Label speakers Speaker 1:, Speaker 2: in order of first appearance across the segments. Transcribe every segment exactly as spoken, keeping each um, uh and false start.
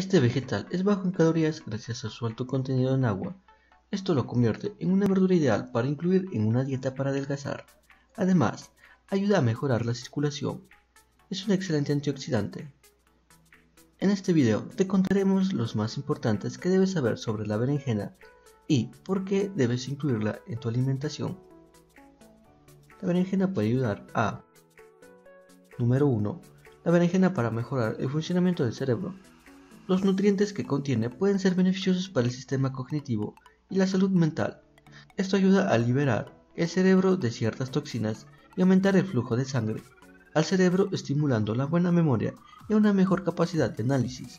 Speaker 1: Este vegetal es bajo en calorías gracias a su alto contenido en agua. Esto lo convierte en una verdura ideal para incluir en una dieta para adelgazar. Además, ayuda a mejorar la circulación. Es un excelente antioxidante. En este video te contaremos los más importantes que debes saber sobre la berenjena y por qué debes incluirla en tu alimentación. La berenjena puede ayudar a: Número uno. La berenjena para mejorar el funcionamiento del cerebro. Los nutrientes que contiene pueden ser beneficiosos para el sistema cognitivo y la salud mental. Esto ayuda a liberar el cerebro de ciertas toxinas y aumentar el flujo de sangre al cerebro, estimulando la buena memoria y una mejor capacidad de análisis.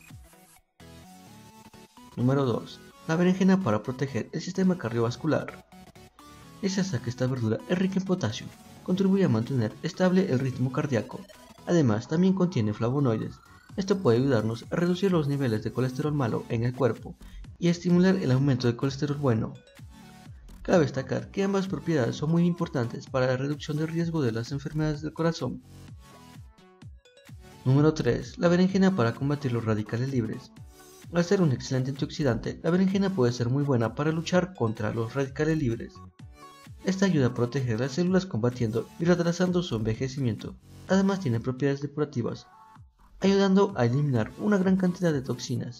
Speaker 1: Número dos. La berenjena para proteger el sistema cardiovascular. Gracias a que esta verdura es rica en potasio, contribuye a mantener estable el ritmo cardíaco. Además, también contiene flavonoides. Esto puede ayudarnos a reducir los niveles de colesterol malo en el cuerpo y a estimular el aumento del colesterol bueno. Cabe destacar que ambas propiedades son muy importantes para la reducción del riesgo de las enfermedades del corazón. Número tres. La berenjena para combatir los radicales libres. Al ser un excelente antioxidante, la berenjena puede ser muy buena para luchar contra los radicales libres. Esta ayuda a proteger las células combatiendo y retrasando su envejecimiento. Además tiene propiedades depurativas, ayudando a eliminar una gran cantidad de toxinas.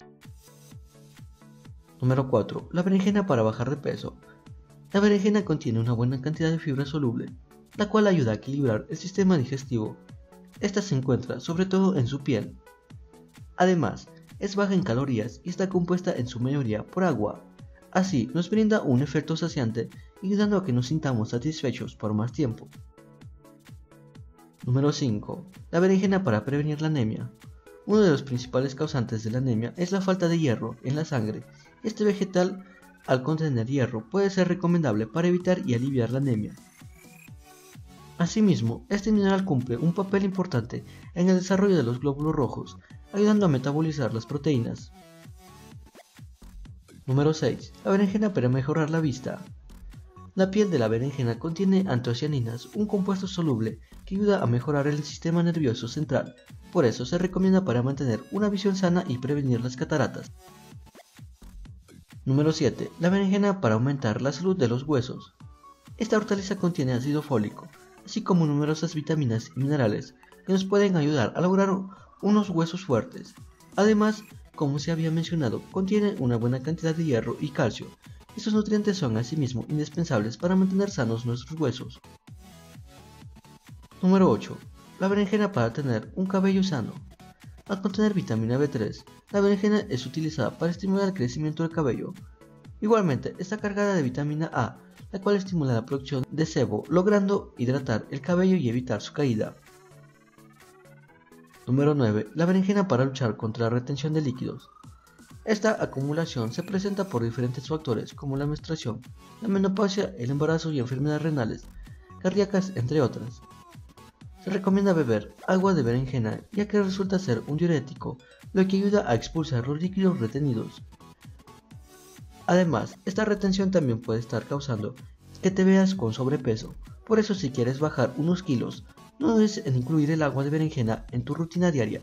Speaker 1: Número cuatro. La berenjena para bajar de peso. La berenjena contiene una buena cantidad de fibra soluble, la cual ayuda a equilibrar el sistema digestivo. Esta se encuentra sobre todo en su piel. Además, es baja en calorías y está compuesta en su mayoría por agua. Así nos brinda un efecto saciante, ayudando a que nos sintamos satisfechos por más tiempo. Número cinco. La berenjena para prevenir la anemia. Uno de los principales causantes de la anemia es la falta de hierro en la sangre. Este vegetal, al contener hierro, puede ser recomendable para evitar y aliviar la anemia. Asimismo, este mineral cumple un papel importante en el desarrollo de los glóbulos rojos, ayudando a metabolizar las proteínas. Número seis. La berenjena para mejorar la vista. La piel de la berenjena contiene antocianinas, un compuesto soluble que ayuda a mejorar el sistema nervioso central. Por eso se recomienda para mantener una visión sana y prevenir las cataratas. Número siete. La berenjena para aumentar la salud de los huesos. Esta hortaliza contiene ácido fólico, así como numerosas vitaminas y minerales que nos pueden ayudar a lograr unos huesos fuertes. Además, como se había mencionado, contiene una buena cantidad de hierro y calcio. Estos nutrientes son asimismo indispensables para mantener sanos nuestros huesos. Número ocho. La berenjena para tener un cabello sano. Al contener vitamina B tres, la berenjena es utilizada para estimular el crecimiento del cabello. Igualmente, está cargada de vitamina A, la cual estimula la producción de sebo, logrando hidratar el cabello y evitar su caída. Número nueve. La berenjena para luchar contra la retención de líquidos. Esta acumulación se presenta por diferentes factores como la menstruación, la menopausia, el embarazo y enfermedades renales, cardíacas, entre otras. Se recomienda beber agua de berenjena ya que resulta ser un diurético, lo que ayuda a expulsar los líquidos retenidos. Además, esta retención también puede estar causando que te veas con sobrepeso. Por eso, si quieres bajar unos kilos, no dudes en incluir el agua de berenjena en tu rutina diaria.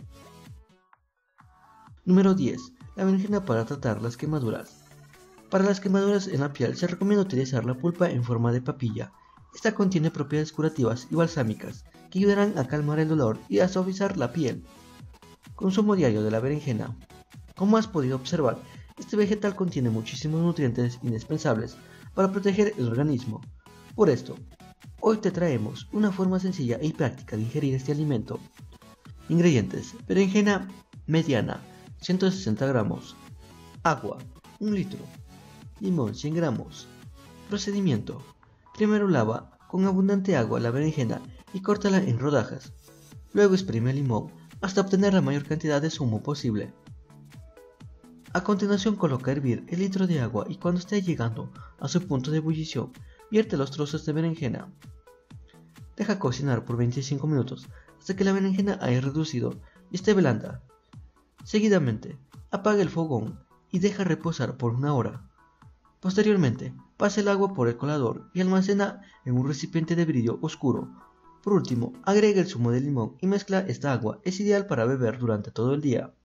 Speaker 1: Número diez. La berenjena para tratar las quemaduras. Para las quemaduras en la piel se recomienda utilizar la pulpa en forma de papilla. Esta contiene propiedades curativas y balsámicas que ayudarán a calmar el dolor y a suavizar la piel. Consumo diario de la berenjena. Como has podido observar, este vegetal contiene muchísimos nutrientes indispensables para proteger el organismo. Por esto, hoy te traemos una forma sencilla y práctica de ingerir este alimento. Ingredientes: berenjena mediana, ciento sesenta gramos, agua, un litro, limón, cien gramos. Procedimiento: primero lava con abundante agua la berenjena y córtala en rodajas. Luego exprime el limón hasta obtener la mayor cantidad de zumo posible. A continuación coloca a hervir el litro de agua y cuando esté llegando a su punto de ebullición, vierte los trozos de berenjena. Deja cocinar por veinticinco minutos hasta que la berenjena haya reducido y esté blanda. Seguidamente, apaga el fogón y deja reposar por una hora. Posteriormente, pasa el agua por el colador y almacena en un recipiente de vidrio oscuro. Por último, agrega el zumo de limón y mezcla esta agua. Es ideal para beber durante todo el día.